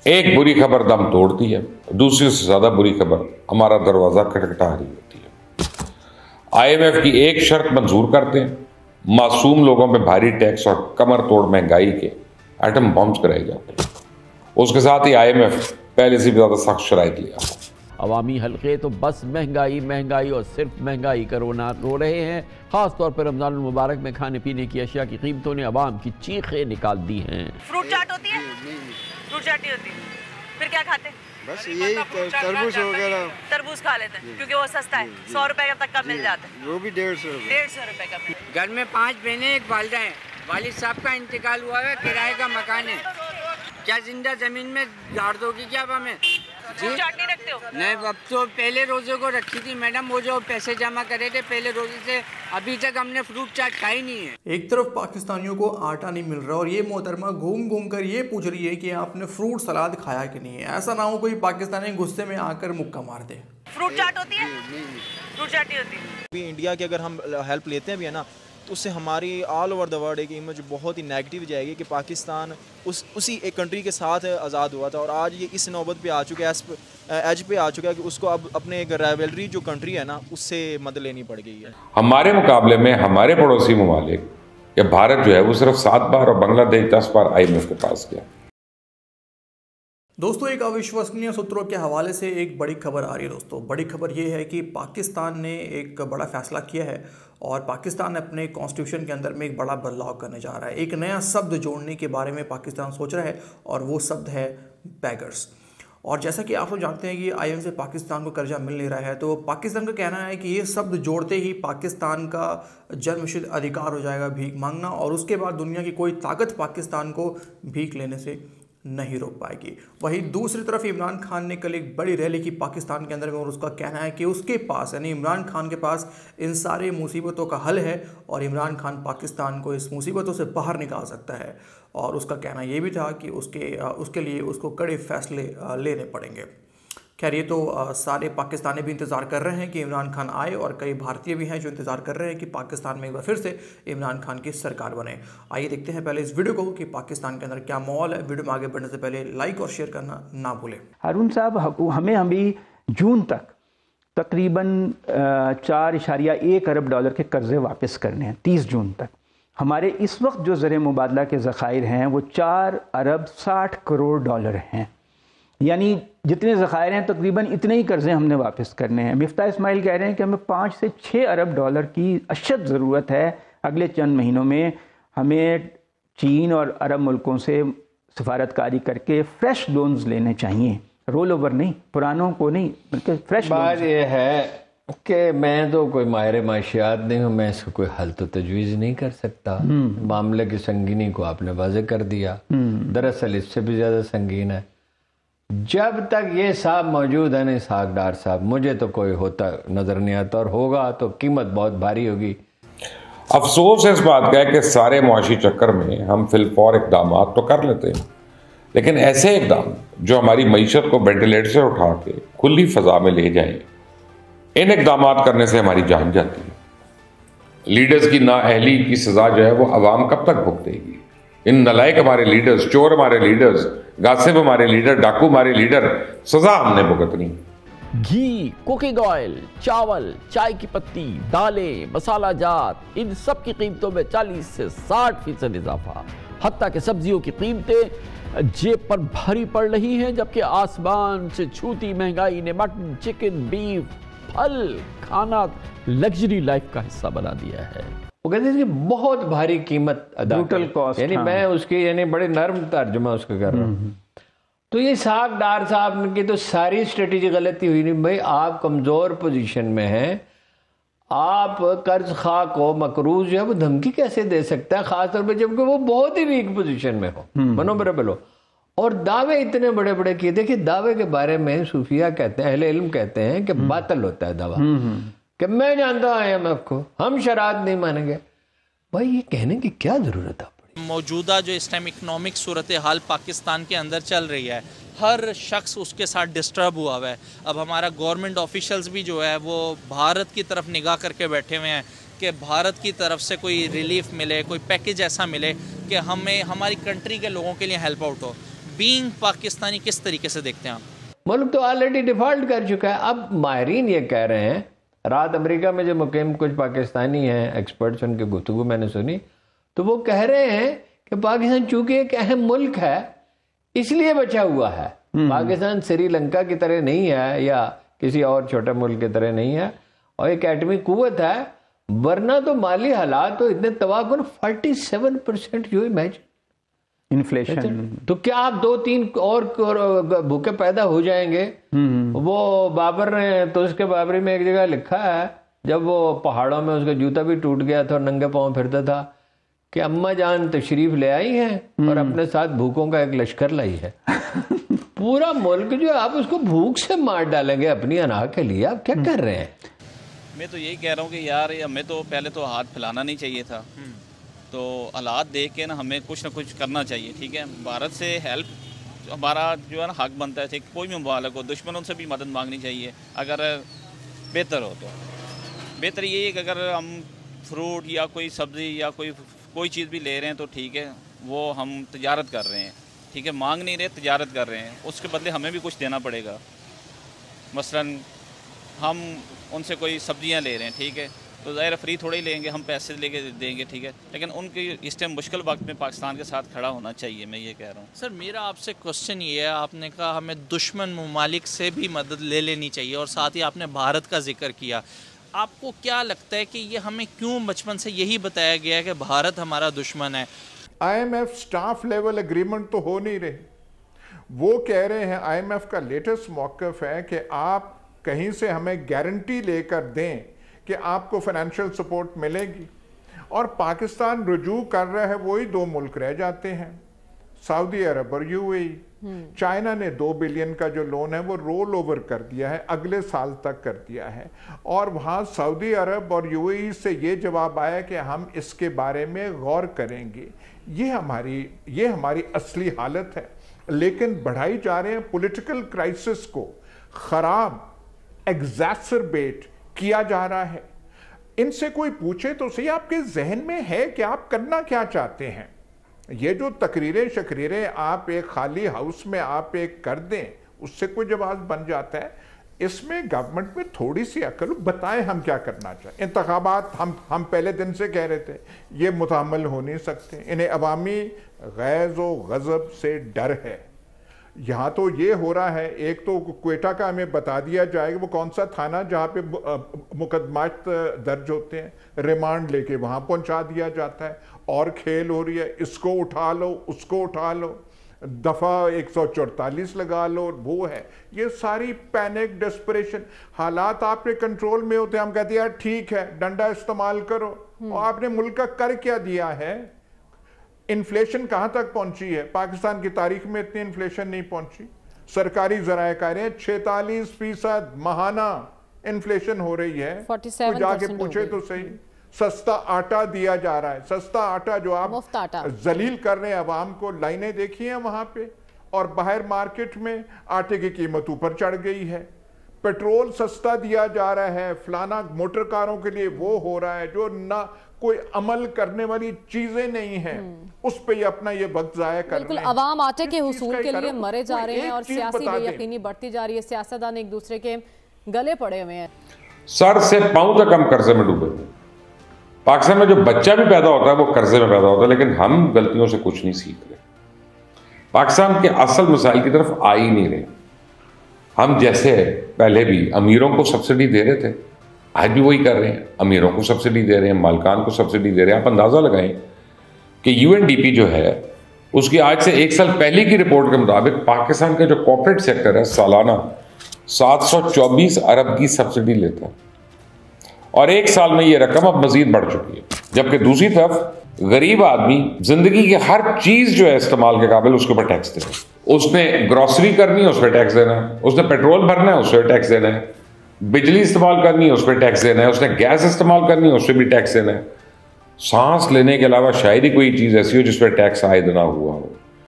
एक बुरी खबर दम तोड़ती है, दूसरी से ज्यादा बुरी खबर हमारा दरवाजा खटखटा रही होती है। IMF की एक शर्त मंजूर करते हैं, मासूम लोगों पे भारी टैक्स और कमर तोड़ महंगाई के एटम बॉम्ब्स कराए जाते हैं। उसके साथ ही IMF पहले से भी ज्यादा सख्त शराइत लिया। अवामी हल्के तो बस महंगाई महंगाई और सिर्फ महंगाई का रो रहे हैं। खास तौर पर रमजान मुबारक में खाने पीने की अशिया की कीमतों ने अवाम की चीखें निकाल दी हैं। फ्रूट चाट होती है? फ्रूट चाट नहीं होती, फिर क्या खाते? बस यही तरबूज वगैरह। तरबूज खा लेते हैं क्योंकि वो सस्ता है, 100 रुपए तक का मिल जाता है। वो भी 150 रुपए का। घर में 5 बहनें, एक वालिदा है। वालिद साहब का इंतकाल हुआ है, किराए का मकान है। क्या जिंदा जमीन में गाड़ दोगी क्या अब हमें? फ्रूट चाट नहीं रखते हो? नहीं, अब तो पहले रोजे को रखी थी मैडम, वो जो पैसे जमा करे थे पहले रोजे से, अभी तक हमने फ्रूट चाट खाई नहीं है। एक तरफ पाकिस्तानियों को आटा नहीं मिल रहा और ये मोहतरमा घूम घूम कर ये पूछ रही है कि आपने फ्रूट सलाद खाया कि नहीं है। ऐसा ना हो कोई पाकिस्तानी गुस्से में आकर मुक्का मार दे। फ्रूट चाट होती है? फ्रूट चाट नहीं होती। अभी इंडिया की अगर हम हेल्प लेते हैं भी है ना, तो उससे हमारी ऑल ओवर द वर्ल्ड एक इमेज बहुत ही नेगेटिव जाएगी कि पाकिस्तान उसी एक कंट्री के साथ आज़ाद हुआ था और आज ये इस नौबत पे आ चुका है, एज पे आ चुका है कि उसको अब अपने एक राइवलरी जो कंट्री है ना उससे मदद लेनी पड़ गई है। हमारे मुकाबले में हमारे पड़ोसी ममालिक या भारत जो है वो सिर्फ 7 बार और बांग्लादेश 10 बार IMF के पास गया। दोस्तों, एक अविश्वसनीय सूत्रों के हवाले से एक बड़ी खबर आ रही है। दोस्तों, बड़ी खबर ये है कि पाकिस्तान ने एक बड़ा फैसला किया है और पाकिस्तान अपने कॉन्स्टिट्यूशन के अंदर में एक बड़ा बदलाव करने जा रहा है। एक नया शब्द जोड़ने के बारे में पाकिस्तान सोच रहा है और वो शब्द है बैगर्स। और जैसा कि आप लोग जानते हैं कि IMF से पाकिस्तान को कर्जा मिल नहीं रहा है, तो पाकिस्तान का कहना है कि ये शब्द जोड़ते ही पाकिस्तान का जन्मसिद्ध अधिकार हो जाएगा भीख मांगना, और उसके बाद दुनिया की कोई ताकत पाकिस्तान को भीख लेने से नहीं रोक पाएगी। वहीं दूसरी तरफ इमरान खान ने कल एक बड़ी रैली की पाकिस्तान के अंदर में और उसका कहना है कि उसके पास यानी इमरान खान के पास इन सारे मुसीबतों का हल है और इमरान खान पाकिस्तान को इस मुसीबतों से बाहर निकाल सकता है। और उसका कहना ये भी था कि उसके लिए उसको कड़े फैसले लेने पड़ेंगे। खैर, ये तो सारे पाकिस्तानी भी इंतज़ार कर रहे हैं कि इमरान खान आए और कई भारतीय भी हैं जो इंतज़ार कर रहे हैं कि पाकिस्तान में एक बार फिर से इमरान खान की सरकार बने। आइए देखते हैं पहले इस वीडियो को कि पाकिस्तान के अंदर क्या माहौल है। वीडियो में आगे बढ़ने से पहले लाइक और शेयर करना ना भूलें। हारून साहब, हमें अभी जून तक तकरीबन 4.1 अरब डॉलर के कर्जे वापस करने हैं। 30 जून तक हमारे इस वक्त जो ज़र मुबादला के ज़खायर हैं वो 4 अरब 60 करोड़ डॉलर हैं। यानी जितने ज़खायर हैं तकरीबन इतने ही कर्ज़े हमने वापस करने हैं। मिफ्ता इस्माइल कह रहे हैं कि हमें 5 से 6 अरब डॉलर की अशद ज़रूरत है अगले चंद महीनों में। हमें चीन और अरब मुल्कों से सफारतकारी करके फ़्रेश लोन्स लेने चाहिए, रोल ओवर नहीं, पुरानों को नहीं, बल्कि फ्रेश। बात ये है कि मैं तो कोई माहिर माशियात नहीं हूँ, मैं इसको कोई हल तो तजवीज़ नहीं कर सकता। मामले की संगीनी को आपने वाज़ेह कर दिया। दरअसल इससे भी ज़्यादा संगीन है। जब तक ये साहब मौजूद है ना, इसहाक डार साहब, मुझे तो कोई होता नज़र नहीं आता, और होगा तो कीमत बहुत भारी होगी। अफसोस इस बात का है कि सारे मुआशी चक्कर में हम फिलफौर इकदाम तो कर लेते हैं, लेकिन ऐसे इकदाम जो हमारी मईशत को वेंटिलेटर से उठा के खुली फजा में ले जाएं, इन इकदाम करने से हमारी जान जाती है। लीडर्स की नाअहली की सजा जो है वो अवाम कब तक भुगतेगी? इन नलायक हमारे लीडर्स, चोर हमारे लीडर्स, गासिब हमारे लीडर, डाकू हमारे लीडर, सजा हमने भुगतनी। घी, कुकिंग ऑयल, चावल, चाय की पत्ती, दालें, मसाला जात, इन सब की कीमतों में 40 से 60% इजाफा। हत्ता कि सब्जियों की कीमतें जेब पर भारी पड़ रही हैं, जबकि आसमान से छूती महंगाई ने मटन, चिकन, बीफ, फल खाना लग्जरी लाइफ का हिस्सा बना दिया है। वो कहते हैं कि बहुत भारी कीमत अदा, टोटल कॉस्ट, यानी मैं उसकी यानी बड़े नर्म तर्जुमा उसका कर रहा हूँ। तो ये इसहाक डार साहब की तो सारी स्ट्रेटेजी गलती हुई। नहीं भाई, आप कमजोर पोजीशन में हैं, आप कर्ज खा को मकरूज जो है वो धमकी कैसे दे सकता है, खासतौर पर जबकि वो बहुत ही वीक पोजीशन में हो, मनोबरबल हो, और दावे इतने बड़े बड़े किए। देखिए, दावे के बारे में सूफिया कहते हैं, अहले इल्म कहते हैं कि बातिल होता है दावा, कि मैं जानता हूं IMF को, हम शरात नहीं मानेंगे। भाई, ये कहने की क्या जरूरत है? मौजूदा जो इस टाइम इकनॉमिक सूरत हाल पाकिस्तान के अंदर चल रही है, हर शख्स उसके साथ डिस्टर्ब हुआ हुआ है। अब हमारा गवर्नमेंट ऑफिशियल्स भी जो है वो भारत की तरफ निगाह करके बैठे हुए हैं कि भारत की तरफ से कोई रिलीफ मिले, कोई पैकेज ऐसा मिले कि हमें हमारी कंट्री के लोगों के लिए हेल्प आउट हो। बीइंग पाकिस्तानी किस तरीके से देखते हैं आप? मुल्क तो ऑलरेडी डिफॉल्ट कर चुका है। अब माहिरीन ये कह रहे हैं, रात अमेरिका में जो मुकीम कुछ पाकिस्तानी हैं एक्सपर्ट्स, उनकी गुफ्तगू मैंने सुनी, तो वो कह रहे हैं कि पाकिस्तान चूंकि एक अहम मुल्क है इसलिए बचा हुआ है। पाकिस्तान श्रीलंका की तरह नहीं है या किसी और छोटे मुल्क की तरह नहीं है, और एक एटमी कुव्वत है, वरना तो माली हालात तो इतने तबाहकुन 47% यू इमेजिन इन्फ्लेशन। तो क्या आप 2-3 और भूखे पैदा हो जाएंगे? वो बाबर ने तो उसके बाबरी में एक जगह लिखा है, जब वो पहाड़ों में उसका जूता भी टूट गया था और नंगे पांव फिरता था, कि अम्मा जान तशरीफ ले आई हैं और अपने साथ भूखों का एक लश्कर लाई है। पूरा मुल्क जो आप उसको भूख से मार डालेंगे अपनी अनाह के लिए, आप क्या कर रहे हैं? मैं तो यही कह रहा हूँ कि यार हमें तो पहले तो हाथ फैलाना नहीं चाहिए था, तो हालात देख के ना हमें कुछ ना कुछ करना चाहिए। ठीक है, भारत से हेल्प हमारा जो है ना हक बनता है। कोई भी मुबालक हो, दुश्मनों से भी मदद मांगनी चाहिए अगर बेहतर हो तो। बेहतर ये है कि अगर हम फ्रूट या कोई सब्ज़ी या कोई चीज़ भी ले रहे हैं तो ठीक है, वो हम तजारत कर रहे हैं, ठीक है, मांग नहीं रहे, तजारत कर रहे हैं, उसके बदले हमें भी कुछ देना पड़ेगा। मसलन हम उनसे कोई सब्जियां ले रहे हैं, ठीक है, तो ज़ाहिर फ्री थोड़े ही लेंगे, हम पैसे लेके देंगे, ठीक है, लेकिन उनके इस टाइम मुश्किल वक्त में पाकिस्तान के साथ खड़ा होना चाहिए, मैं ये कह रहा हूँ। सर मेरा आपसे क्वेश्चन ये है, आपने कहा हमें दुश्मन ममालिक से भी मदद ले लेनी चाहिए और साथ ही आपने भारत का जिक्र किया। आपको क्या लगता है कि ये हमें क्यों बचपन से यही बताया गया है कि भारत हमारा दुश्मन है? IMF स्टाफ लेवल एग्रीमेंट तो हो नहीं रहे। वो कह रहे हैं, IMF का लेटेस्ट मौक़िफ़ है कि आप कहीं से हमें गारंटी लेकर दें कि आपको फाइनेंशियल सपोर्ट मिलेगी, और पाकिस्तान रुजू कर रहा है, वही 2 मुल्क रह जाते हैं, सऊदी अरब और UAE। चाइना ने 2 बिलियन का जो लोन है वो रोल ओवर कर दिया है, अगले साल तक कर दिया है, और वहाँ सऊदी अरब और UAE से ये जवाब आया कि हम इसके बारे में गौर करेंगे। ये हमारी असली हालत है, लेकिन बढ़ाई जा रहे हैं पॉलिटिकल क्राइसिस को, ख़राब एग्जैसरबेट किया जा रहा है। इनसे कोई पूछे तो सही, आपके जहन में है कि आप करना क्या चाहते हैं? ये जो तकरीरें शकरीरें आप एक खाली हाउस में आप एक कर दें, उससे कोई जवाब बन जाता है? इसमें गवर्नमेंट में थोड़ी सी अकल, बताएं हम क्या करना चाहें। इंतखाबात हम पहले दिन से कह रहे थे ये मुतहम्मल हो नहीं सकते, इन्हें अवामी गैज़ व गज़ब से डर है। यहाँ तो ये हो रहा है, एक तो क्वेटा का हमें बता दिया जाएगा वो कौन सा थाना जहाँ पे मुकदमात दर्ज होते हैं, रिमांड लेके वहाँ पहुँचा दिया जाता है, और खेल हो रही है, इसको उठा लो उसको उठा लो, दफ़ा 144 लगा लो, वो है। ये सारी पैनिक डेस्परेशन, हालात आपके कंट्रोल में होते हैं, हम कहते हैं यार ठीक है डंडा इस्तेमाल करो, और आपने मुल्क का कर क्या दिया है? इन्फ्लेशन कहाँ तक पहुंची है? पाकिस्तान की तारीख में इतनी इन्फ्लेशन नहीं पहुंची। सरकारी जराए कह रहे हैं 46% माहाना इन्फ्लेशन हो रही है। 47% जाके पूछे तो सही। सस्ता आटा दिया जा रहा है, सस्ता आटा जो आप जलील कर रहे हैं अवाम को, लाइनें देखी हैं वहां पे, और बाहर मार्केट में आटे की कीमत ऊपर चढ़ गई है। पेट्रोल सस्ता दिया जा रहा है, फलाना मोटर कारों के लिए वो हो रहा है, जो ना कोई अमल करने वाली चीजें नहीं है, उस पे अपना ये वक्त जाया कर रहे हैं। अवाम आटे के हुसूल के लिए मरे जा रहे हैं और सियासी बेयकीनी बढ़ती जा रही है, सियासतदान एक दूसरे के गले पड़े हुए हैं, सर से पांव तक हम कर्जे में डूबे। पाकिस्तान में जो बच्चा भी पैदा होता है वो कर्जे में पैदा होता है, लेकिन हम गलतियों से कुछ नहीं सीख रहे, पाकिस्तान के असल मसाइल की तरफ आ ही नहीं रहे। हम जैसे पहले भी अमीरों को सब्सिडी दे रहे थे, आज भी वही कर रहे हैं, अमीरों को सब्सिडी दे रहे हैं, मालकान को सब्सिडी दे रहे हैं। आप अंदाज़ा लगाएं कि UNDP जो है उसकी आज से 1 साल पहले की रिपोर्ट के मुताबिक पाकिस्तान का जो कॉर्पोरेट सेक्टर है सालाना 724 अरब की सब्सिडी लेता है, और 1 साल में ये रकम अब मजीद बढ़ चुकी है। जबकि दूसरी तरफ गरीब आदमी जिंदगी की हर चीज़ जो है इस्तेमाल के काबिल, उसके ऊपर टैक्स देना है। उसने ग्रॉसरी करनी है, उस पर टैक्स देना है, उसने पेट्रोल भरना है, उस पर टैक्स देना है, बिजली इस्तेमाल करनी है, उस पर टैक्स देना है, उसने गैस इस्तेमाल करनी है, उस पर भी टैक्स देना है। सांस लेने के अलावा शायद ही कोई चीज़ ऐसी हो जिस पर टैक्स आयद ना हुआ हो।